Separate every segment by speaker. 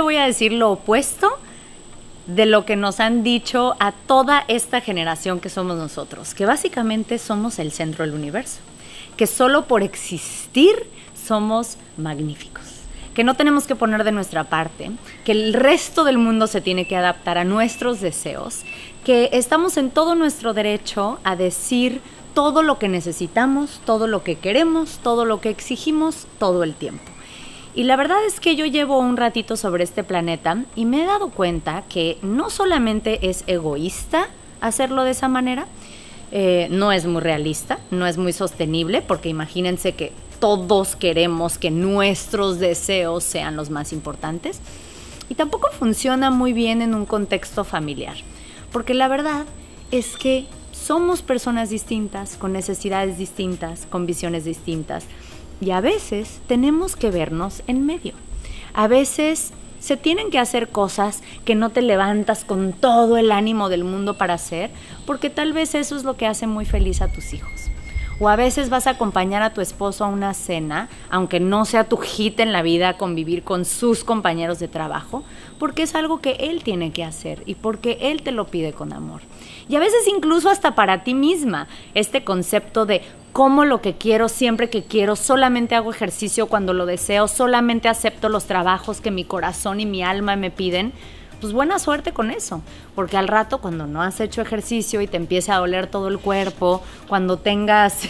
Speaker 1: voy a decir lo opuesto de lo que nos han dicho a toda esta generación que somos nosotros, que básicamente somos el centro del universo, que solo por existir somos magníficos, que no tenemos que poner de nuestra parte, que el resto del mundo se tiene que adaptar a nuestros deseos, que estamos en todo nuestro derecho a decir todo lo que necesitamos, todo lo que queremos, todo lo que exigimos todo el tiempo. Y la verdad es que yo llevo un ratito sobre este planeta y me he dado cuenta que no solamente es egoísta hacerlo de esa manera, no es muy realista, no es muy sostenible, porque imagínense que todos queremos que nuestros deseos sean los más importantes, y tampoco funciona muy bien en un contexto familiar, porque la verdad es que somos personas distintas, con necesidades distintas, con visiones distintas, y a veces tenemos que vernos en medio. A veces se tienen que hacer cosas que no te levantas con todo el ánimo del mundo para hacer, porque tal vez eso es lo que hace muy feliz a tus hijos. O a veces vas a acompañar a tu esposo a una cena, aunque no sea tu hit en la vida convivir con sus compañeros de trabajo, porque es algo que él tiene que hacer y porque él te lo pide con amor. Y a veces incluso hasta para ti misma, este concepto de como lo que quiero, siempre que quiero, solamente hago ejercicio cuando lo deseo, solamente acepto los trabajos que mi corazón y mi alma me piden, pues buena suerte con eso, porque al rato cuando no has hecho ejercicio y te empiece a doler todo el cuerpo, cuando tengas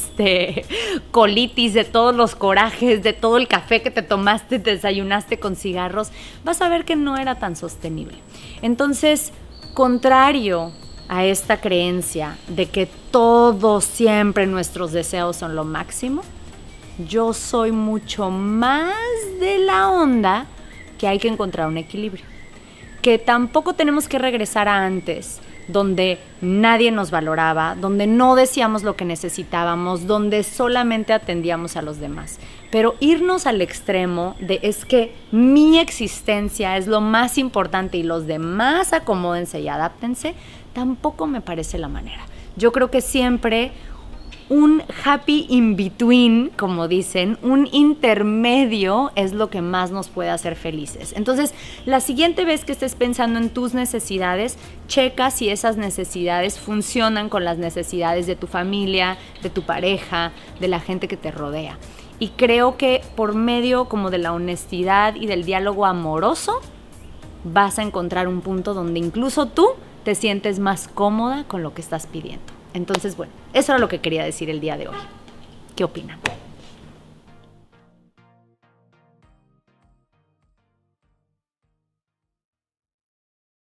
Speaker 1: colitis de todos los corajes, de todo el café que te tomaste, te desayunaste con cigarros, vas a ver que no era tan sostenible. Entonces, contrario a esta creencia de que todos siempre nuestros deseos son lo máximo, yo soy mucho más de la onda que hay que encontrar un equilibrio, que tampoco tenemos que regresar a antes, donde nadie nos valoraba, donde no decíamos lo que necesitábamos, donde solamente atendíamos a los demás. Pero irnos al extremo de es que mi existencia es lo más importante y los demás acomódense y adáptense, tampoco me parece la manera. Yo creo que siempre un happy in between, como dicen, un intermedio es lo que más nos puede hacer felices. Entonces, la siguiente vez que estés pensando en tus necesidades, checa si esas necesidades funcionan con las necesidades de tu familia, de tu pareja, de la gente que te rodea. Y creo que por medio como de la honestidad y del diálogo amoroso, vas a encontrar un punto donde incluso tú te sientes más cómoda con lo que estás pidiendo. Entonces, bueno, eso era lo que quería decir el día de hoy. ¿Qué opinan?